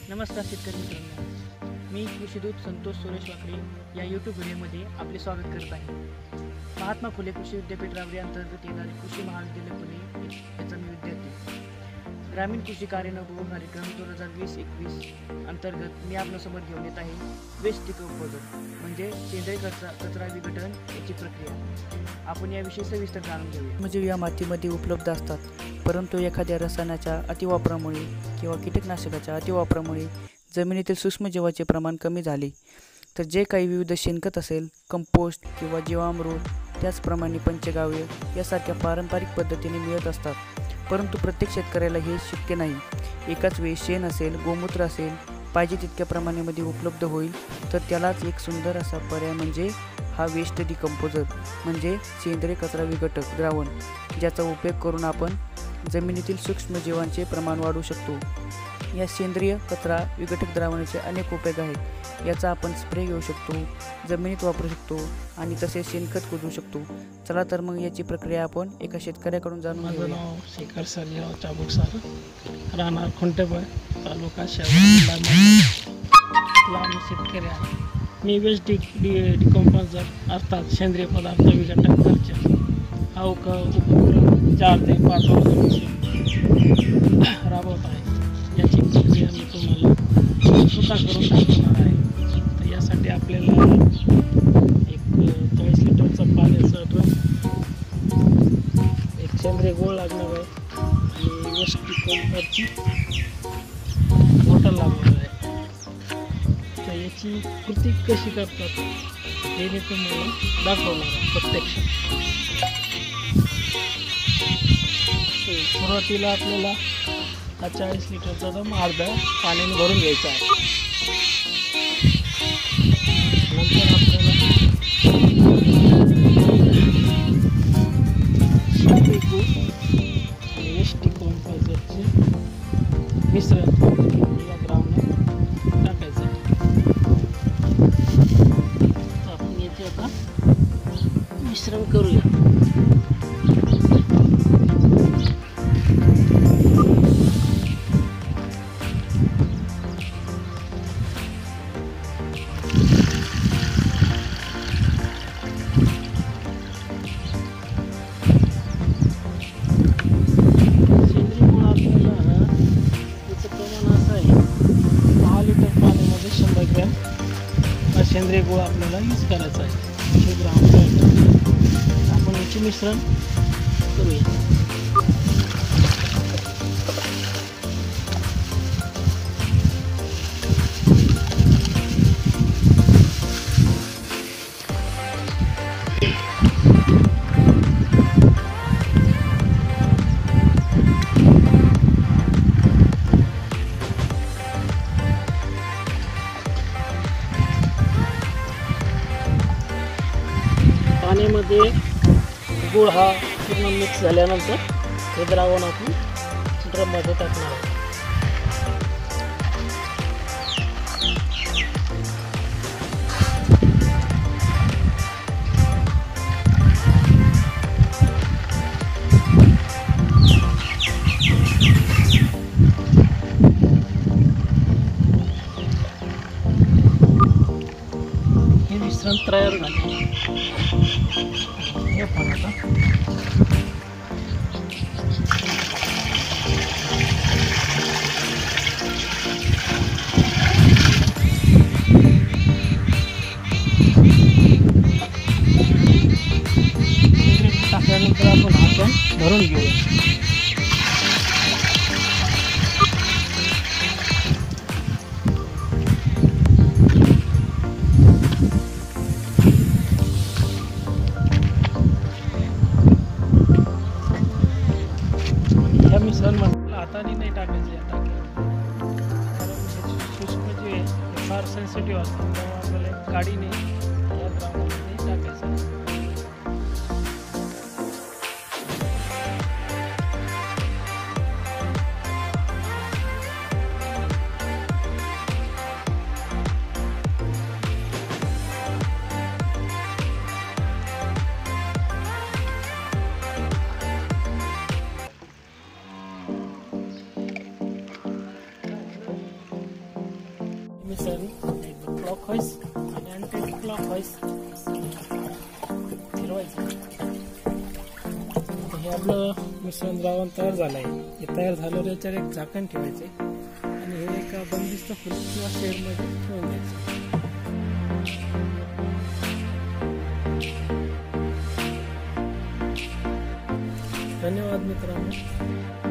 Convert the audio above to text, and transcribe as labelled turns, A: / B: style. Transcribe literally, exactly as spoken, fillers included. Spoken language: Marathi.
A: नमस्कार शेतकरी मित्रांनो, मी कृषीदूत संतोष सुरेश वाकरे या यूट्यूब व्हिडिओमध्ये आपले स्वागत करत आहे. महात्मा फुले कृषी विद्यापीठ राबरी अंतर्गत येणारे कृषी महाविद्यालय पुणे याचा मी विद्यार्थी. ग्रामीण कृषी कार्यान्वयन कार्यक्रम दोन हजार वीस एकवीस अंतर्गत मी आपल्यासमोर घेऊन येत आहे वेस्ट डिकम्पोजर म्हणजे सेंद्रिय कचरा कचरा विघटन याची प्रक्रिया. आपण याविषयी सविस्तर जाणून घेऊया. म्हणजे या मातीमध्ये उपलब्ध असतात, परंतु एखाद्या रसायनाच्या अतिवापरामुळे किंवा कीटकनाशकाच्या अतिवापरामुळे जमिनीतील सूक्ष्मजीवाचे प्रमाण कमी झाले तर जे काही विविध शेणखत असेल, कंपोस्ट किंवा जीवामृत, त्याचप्रमाणे पंचगाव्य यासारख्या पारंपरिक पद्धतीने मिळत असतात. परंतु प्रत्येक शेतकऱ्याला हे शक्य नाही. एकाच वेळी शेण असेल, गोमूत्र असेल पाहिजे तितक्या प्रमाणामध्ये उपलब्ध होईल तर त्यालाच एक सुंदर असा पर्याय म्हणजे हा वेस्ट डिकम्पोजर म्हणजे सेंद्रिय कचरा विघटक द्रावण, ज्याचा उपयोग करून आपण जमिनीतील सूक्ष्मजीवांचे प्रमाण वाढवू शकतो. या सेंद्रिय कचरा विघटक द्रावणाचे अनेक उपयोग आहेत. याचा आपण स्प्रे घेऊ शकतो, जमिनीत वापरू शकतो आणि तसेच शेणखत कुजवू शकतो. चला तर मग याची प्रक्रिया आपण एका शेतकऱ्याकडून जाणून घेऊया.
B: माझं नाव शेखर सरजेराव चाबूक सर, राहणार खुंटेबळ, तालुका शहर, लहान शेतकरी आहे. मी वेस्ट डि डि डिकम्पोजर अर्थात सेंद्रिय पदार्थ विघटक खर्च हा उप उपक्रम चार ते पाच वर्षापासून राबवत आहे. याची प्रक्रिया मी तुम्हाला स्वतः करून दाखवणार आहे. तर यासाठी आपल्याला एक चाळीस लिटरचं पाण्याचं ड्रम, एक सेंद्रिय गोळ लागणार आहे आणि वेस्ट डिकम्पोजरची बॉटल लागणार आहे. तर याची कृती कशी करतात हे मी तुम्हाला दाखवणार आहे प्रत्यक्षात. सुरुवातीला आपल्याला हा चाळीस लिटरचा ड्रम अर्धा पाण्याने भरून घ्यायचा आहे. नंतर आपल्याला सेंद्रिय गूळ आणि वेस्ट डिकम्पोजरचे मिश्रण या द्रावणात टाकायचं आहे. तर आपण याचे आता मिश्रण करूया. सेंद्रिय गुळ आपल्याला यूज करायचा आहे. हे ग्राम आपण याचे मिश्रण करूया. पाण्यामध्ये गूळ हा पूर्ण मिक्स झाल्यानंतर हे द्रावण आपण ड्रममध्ये टाकणार आहोत. हे मिश्रण तयार झाले. हे पण आता टाकल्यानंतर आपण आपण भरून घेऊया. मिश्रण म्हटलं हाताने नाही टाकायचे या टाक्यावर, कारण सूक्ष्म जे आहे ते फार सेन्सिटिव्ह असतात. त्यामुळे आपल्याला काडीने या द्रावणामध्ये टाकायचं. क्लॉकवाईज फिरवायचं. आता हे आपलं मिश्रण द्रावण तयार झालं आहे. हे तयार झाल्यावर याच्यावर एक झाकण ठेवायचे आणि हे एका बंदिस्त खोलीत किंवा शेडमध्ये ठेवून द्यायचं. धन्यवाद मित्रांनो.